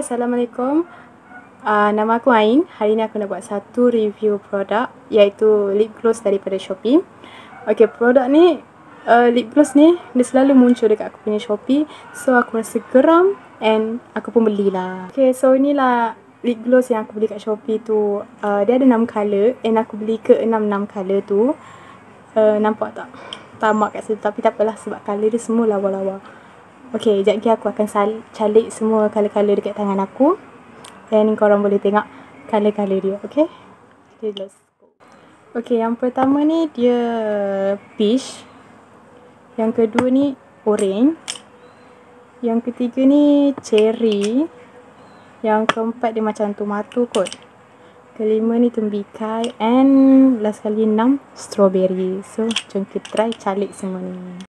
Assalamualaikum. Nama aku Ain. Hari ni aku nak buat satu review produk, iaitu lip gloss daripada Shopee. Okay, produk ni, lip gloss ni dia selalu muncul dekat aku punya Shopee. So aku rasa geram and aku pun belilah. Okay, so inilah lip gloss yang aku beli kat Shopee tu. Dia ada 6 colour and aku beli ke 6 colour tu. Nampak tak? Tamak kat situ, tapi tak apalah sebab colour dia semua lawa-lawa. Okay, sekejap lagi aku akan calik semua colour-colour dekat tangan aku. Dan korang boleh tengok colour-colour dia, okay? Okay, let's go. Okay, yang pertama ni dia peach. Yang kedua ni orange. Yang ketiga ni cherry. Yang keempat dia macam tomato kot. Kelima ni tembikai. And last kali 6 strawberry. So, jom kita try calik semua ni.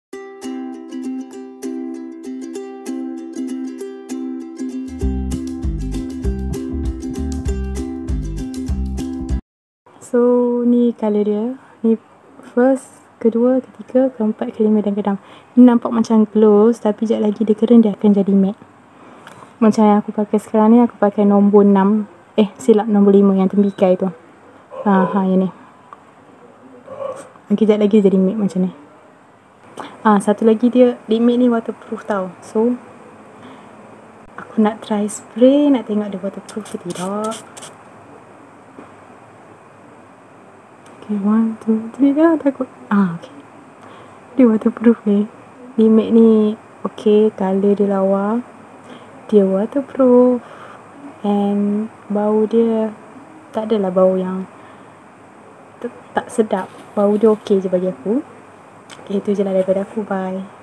So, ni colour dia. Ni first, kedua, ketiga, keempat, kelima dan keenam. Ni nampak macam gloss, tapi sekejap lagi dia kering, dia akan jadi matte. Macam yang aku pakai sekarang ni, aku pakai nombor 6. Silap, nombor 5 yang tembikai tu. Yang ni. Sekejap lagi jadi matte macam ni. Satu lagi dia, lip matte ni waterproof tau. So, aku nak try spray, nak tengok dia waterproof ke tidak. Okay, 1, 2, 3. Takut. Okay. Dia waterproof ni. Lip matte ni okay. Colour dia lawa. Dia waterproof. And bau dia tak adalah bau yang tak sedap. Bau dia okay je bagi aku. Okay, itu je lah daripada aku. Bye.